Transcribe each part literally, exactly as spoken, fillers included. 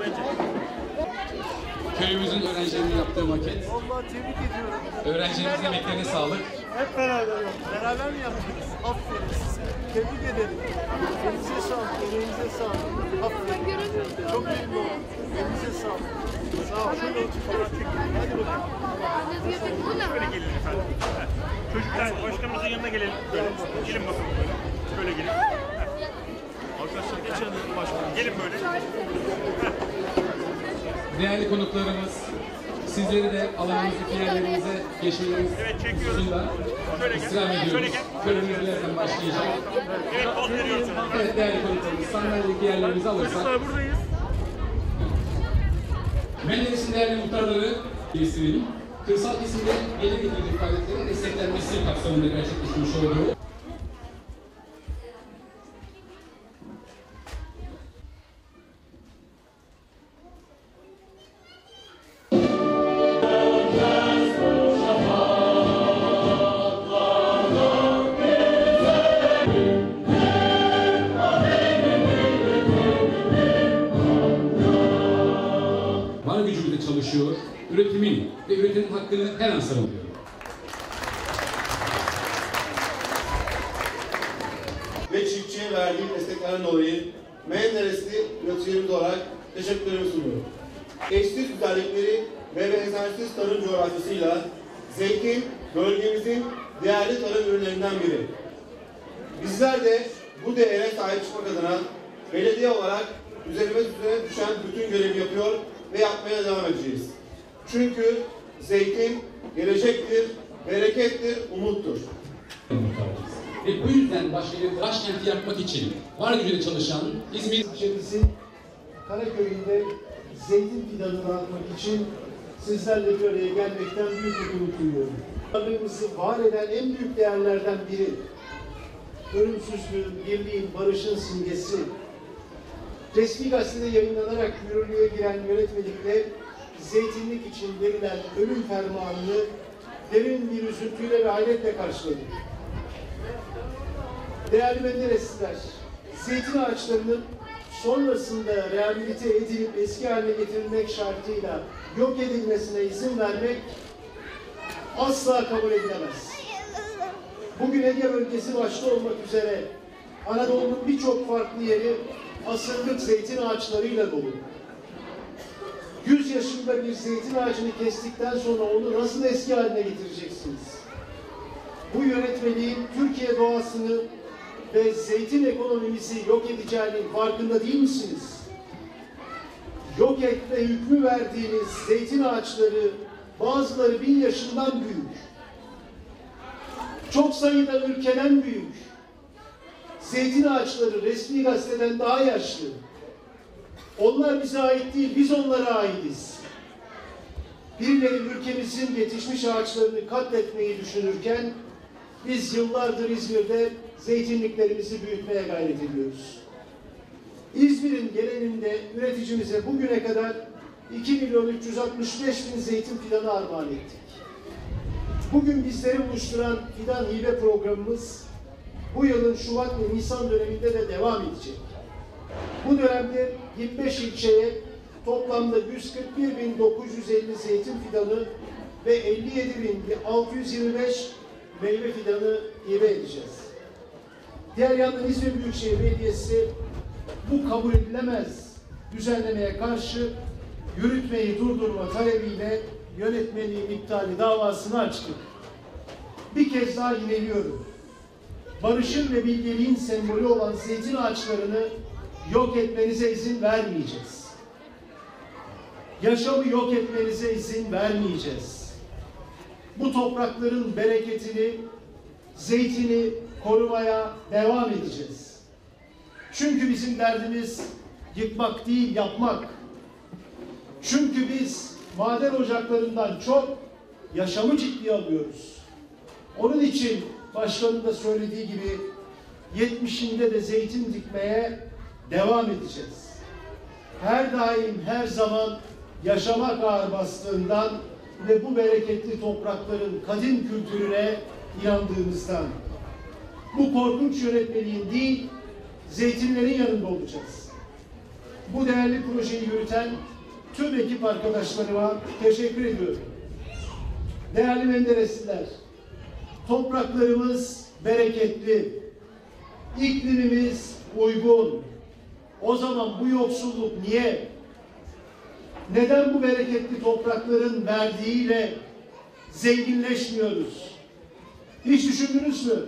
Köyümüzün öğrencilerinin yaptığı maket. Vallahi tebrik ediyorum. Öğrencilerimizin emeklerine sağlık. Hep beraber yaptık. Beraber mi yaptınız? Aferin size. Tebrik ederim. Elinize sağlık, elinize sağlık. Aferin. Çok memnun oldum. Elinize sağlık. Sağ ol. Şöyle otur falan çekin. Hadi bakalım. Şöyle gelin efendim. Çocuklar başkanımızın yanına gelelim. Böyle. Gelin bakalım böyle. Şöyle gelin. Arkadaşlar geçen başkanım. Gelin böyle. Değerli konuklarımız, sizleri de alanımızdaki yerlerinize geçmeleriniz Evet, çekiyoruz. hususunda Şöyle gel. istirham ediyoruz. Şöyle gel. Törenimiz birazdan başlayacak. Evet, poz veriyoruz. Evet değerli konuklarımız, sandalyedeki yerlerimizi alırsak. Çocuklar buradayız. Menderes'in değerli muhtarları geliştirelim. Kırsal kesimde gelir getirici faaliyetlerin desteklenmesi kapsamında gerçekleşmiş olduğu var gücümüzle çalışıyor, üretimin ve üretimin hakkını her an savunuyor. Ve çiftçiye verdiği desteklerden dolayı Menderesli üreticilerimiz olarak teşekkürlerimi sunuyorum. Eşsiz güzellikleri ve benzersiz tarım coğrafyasıyla zeytin bölgemizin değerli tarım ürünlerinden biri. Bizler de bu değere sahip çıkmak adına belediye olarak üzerimize düşen bütün görevi yapıyor ve yapmaya devam edeceğiz. Çünkü zeytin gelecektir, berekettir, umuttur. Ve bu yüzden başkenti, başkenti yapmak için var gücüyle çalışan İzmir İlçemizin Karaköy'ünde zeytin fidanını atmak için sizlerle bir araya gelmekten büyük mutluluk duyuyorum. Varlığımızı var eden en büyük değerlerden biri, ölümsüzlüğün, birliğin, barışın simgesi. Resmi gazetede yayınlanarak yürürlüğe giren yönetmelikle zeytinlik için verilen ölüm fermanını derin bir üzüntüyle ve hayretle karşıladık. Değerli Menderesliler, zeytin ağaçlarının sonrasında rehabilite edilip eski haline getirilmek şartıyla yok edilmesine izin vermek asla kabul edilemez. Bugün Ege bölgesi başta olmak üzere Anadolu'nun birçok farklı yeri asırlık zeytin ağaçlarıyla dolu. Yüz yaşında bir zeytin ağacını kestikten sonra onu nasıl eski haline getireceksiniz? Bu yönetmeliğin Türkiye doğasını ve zeytin ekonomimizi yok edeceğinin farkında değil misiniz? Yok etme hükmü verdiğiniz zeytin ağaçları bazıları bin yaşından büyük. Çok sayıda ülkeden büyük. Zeytin ağaçları resmi gazeteden daha yaşlı. Onlar bize ait değil, biz onlara aitiz. Birileri ülkemizin yetişmiş ağaçlarını katletmeyi düşünürken biz yıllardır İzmir'de zeytinliklerimizi büyütmeye gayret ediyoruz. İzmir'in genelinde üreticimize bugüne kadar iki milyon üç yüz altmış beş bin zeytin fidanı armağan ettik. Bugün bizleri buluşturan fidan hibe programımız bu yılın Şubat ve Nisan döneminde de devam edecek. Bu dönemde yirmi beş ilçeye toplamda yüz kırk bir bin dokuz yüz elli zeytin fidanı ve elli yedi bin altı yüz yirmi beş meyve fidanı hibe edeceğiz. Diğer yandan İzmir Büyükşehir Belediyesi bu kabul edilemez düzenlemeye karşı yürütmeyi durdurma talebiyle yönetmeliğin iptali davasını açtık. Bir kez daha yineliyorum. Barışın ve bilgeliğin sembolü olan zeytin ağaçlarını yok etmenize izin vermeyeceğiz. Yaşamı yok etmenize izin vermeyeceğiz. Bu toprakların bereketini, zeytini korumaya devam edeceğiz. Çünkü bizim derdimiz yıkmak değil, yapmak. Çünkü biz maden ocaklarından çok yaşamı ciddiye alıyoruz. Onun için başkanın da söylediği gibi yetmişinde de zeytin dikmeye devam edeceğiz. Her daim, her zaman yaşamak ağır bastığından ve bu bereketli toprakların kadim kültürüne inandığımızdan bu korkunç yönetmeliğin değil, zeytinlerin yanında olacağız. bu değerli projeyi yürüten tüm ekip arkadaşlarıma teşekkür ediyorum. Değerli Menderesliler, topraklarımız bereketli, iklimimiz uygun. O zaman bu yoksulluk niye? Neden bu bereketli toprakların verdiğiyle zenginleşmiyoruz? Hiç düşündünüz mü?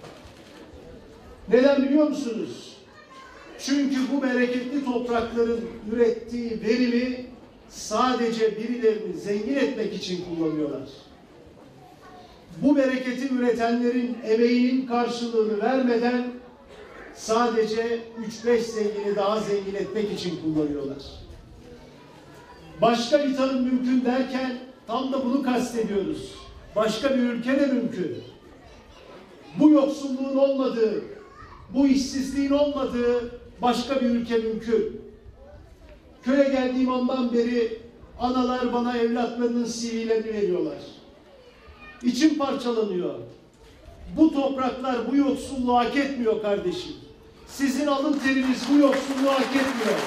Neden biliyor musunuz? Çünkü bu bereketli toprakların ürettiği verimi sadece birilerini zengin etmek için kullanıyorlar. Bu bereketi üretenlerin emeğinin karşılığını vermeden sadece üç beş zengini daha zengin etmek için kullanıyorlar. Başka bir tarım mümkün derken tam da bunu kastediyoruz. Başka bir ülke de mümkün. Bu yoksulluğun olmadığı, bu işsizliğin olmadığı başka bir ülke mümkün. Köye geldiğim andan beri analar bana evlatlarının C V'lerini veriyorlar. İçim parçalanıyor. Bu topraklar bu yoksulluğu hak etmiyor kardeşim. Sizin alın teriniz bu yoksulluğu hak etmiyor.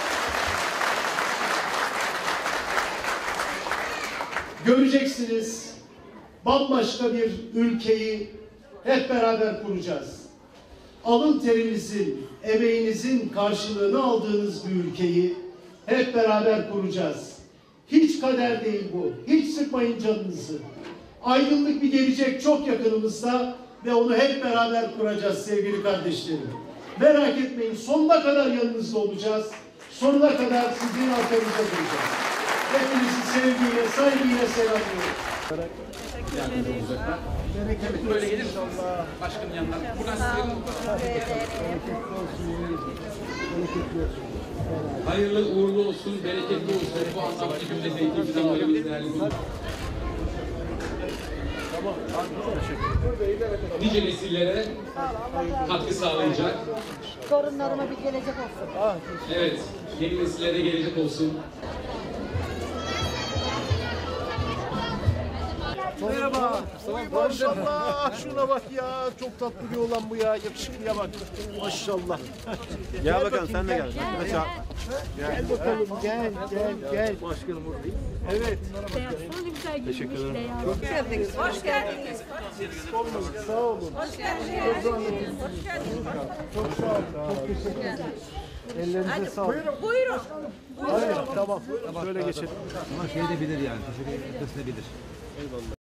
Göreceksiniz, bambaşka bir ülkeyi hep beraber kuracağız. Alın terinizin, emeğinizin karşılığını aldığınız bir ülkeyi hep beraber kuracağız. Hiç kader değil bu. Hiç sıkmayın canınızı. Aydınlık bir gelecek çok yakınımızda ve onu hep beraber kuracağız sevgili kardeşlerim. Merak etmeyin, sonuna kadar yanınızda olacağız. Sonuna kadar sizin arkanızda duracağız. Hepinizi sevgiyle, saygıyla selamlıyorum. Böyle gelir misiniz? Başkanın yanına. Buradan size hayırlı uğurlu olsun, bereketli olsun. Bu anlamda cümle zeytincinden böyle bir değerli bulun. Nice nesillere katkı sağlayacak. Torunlarıma bir gelecek olsun. Evet, yeni nesillere gelecek olsun. Merhaba. Maşallah. Şuna bak ya. Çok tatlı bir oğlan bu ya. Yakışıklıya bak. Maşallah. Gel bakalım sen de gel. Mesela Gel bakalım. Gel. Gel. Gel. Başkanım buradayım. Evet. Teşekkür ederim. Hoş geldiniz. Hoş geldiniz. Sağ olun. Hoş geldiniz. Hoş geldiniz. Çok sağ olun. Çok teşekkür ederim. Ellerinize sağlık. Buyurun. Hayır, tamam. Şöyle geçelim. ama şey de bilir yani. Teşekkür etmesine bilir.